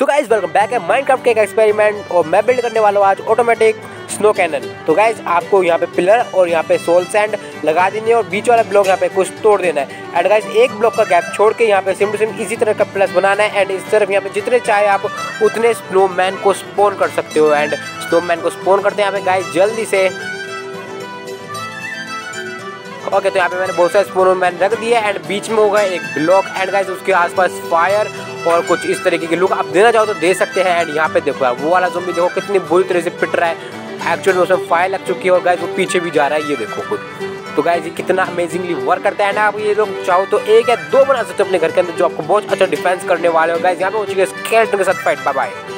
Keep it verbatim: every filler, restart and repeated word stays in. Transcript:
सो guys welcome back है Minecraft के एक एक्सपेरिमेंट और मैं बिल्ड करने वाला हूँ आज ऑटोमेटिक स्नो कैनन। तो गाइज आपको यहाँ पे पिलर और यहाँ पे सोल सैंड लगा देनी है और बीच वाला ब्लॉक यहाँ पे कुछ तोड़ देना है। एंड गाइज एक ब्लॉक का गैप छोड़ के यहाँ पे सिम टू सिम इसी तरह का प्लस बनाना है। एंड इस तरफ यहाँ पे जितने चाहे आप उतने स्नोमैन को स्पॉन कर सकते हो। एंड स्नोमैन को स्पॉन करते हैं यहाँ पे गाइज जल्दी से। ओके okay, तो यहाँ पे मैंने बहुत सारे स्नोमैन रख दिए एंड बीच में होगा एक ब्लॉक एंड गाइज उसके आसपास फायर और कुछ इस तरीके के लुक आप देना चाहो तो दे सकते हैं। एंड यहाँ पे देखो वो वाला ज़ॉम्बी देखो कितनी बुरी तरह से पिट रहा है। एक्चुअली में उसमें फायर लग चुकी है और गाइज वो पीछे भी जा रहा है, ये देखो खुद। तो गाइज ये कितना अमेजिंगली वर्क करता है ना। आप ये लोग चाहो तो एक या दो बना सकते हो अपने घर के अंदर जो आपको बहुत अच्छा डिफेंस करने वाले हो। गाइज यहाँ पे हो चुके स्केलेटन के साथ फाइट। Bye bye.